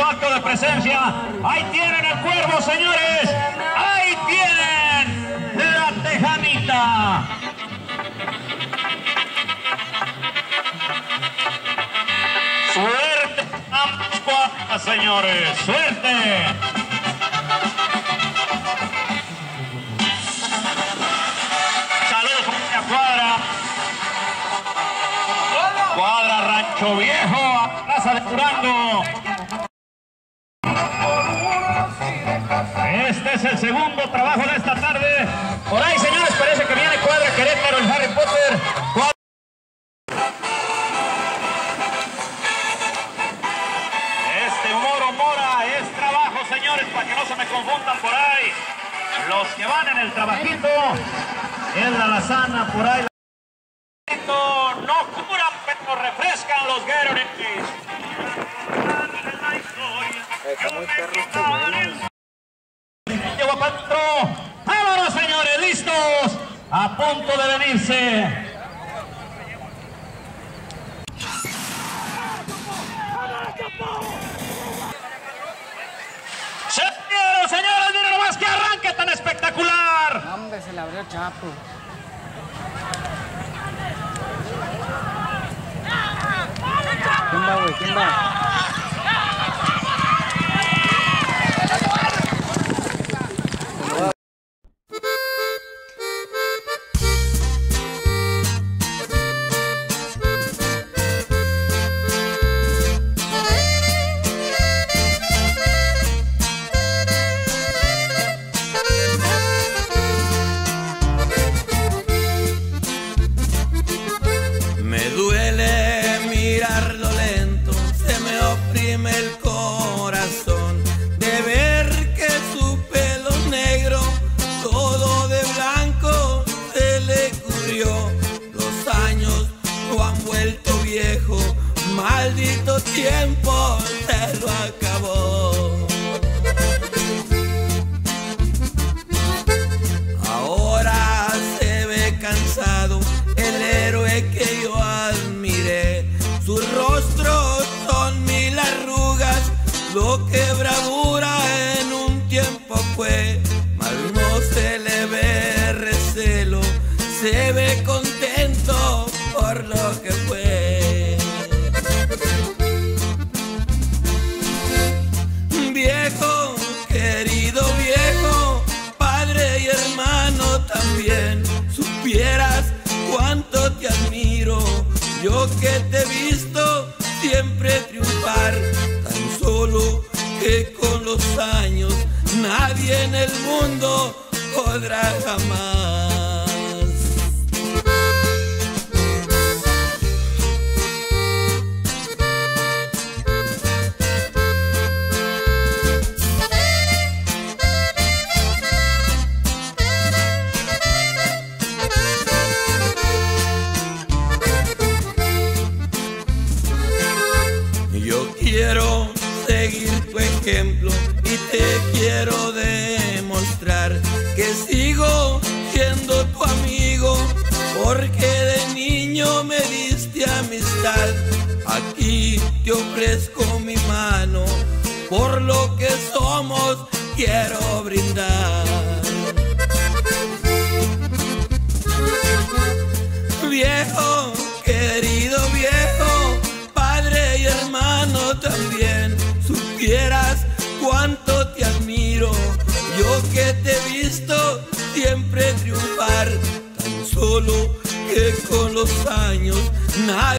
acto de presencia. Ahí tienen el Cuervo, señores. Ahí tienen la Tejanita. Suerte, señores, suerte. Saludos a Cuadra. Cuadra Rancho Viejo, a Plaza de Durango. Este es el segundo trabajo de esta tarde. Por ahí, señores, parece que viene Cuadra Querétaro, el Harry Potter. Este Mora es trabajo, señores, para que no se me confundan por ahí. Los que van en el trabajito, es la Lazana por ahí. No curan, pero refrescan los Gatorades. Vámonos, señores, listos, a punto de venirse. Señores, miren nomás que arranque tan espectacular. Hombre, se le abrió Chapo. ¿Quién va, güey? ¿Quién va? Maldito tiempo se lo acabó. Ahora se ve cansado el héroe que yo admiré. Sus rostros son mil arrugas, lo que bravura en un tiempo fue. Mas no se le ve recelo, se ve contento por lo que fue. Viejo, querido viejo, padre y hermano también, supieras cuánto te admiro, yo que te he visto siempre triunfar, tan solo que con los años nadie en el mundo podrá jamás. Quiero seguir tu ejemplo y te quiero demostrar que sigo siendo tu amigo, porque de niño me diste amistad. Aquí te ofrezco mi mano, por lo que somos quiero brindar. Viejo, querido viejo, padre y hermano también, supieras cuánto te admiro, yo que te he visto siempre triunfar, tan solo que con los años nadie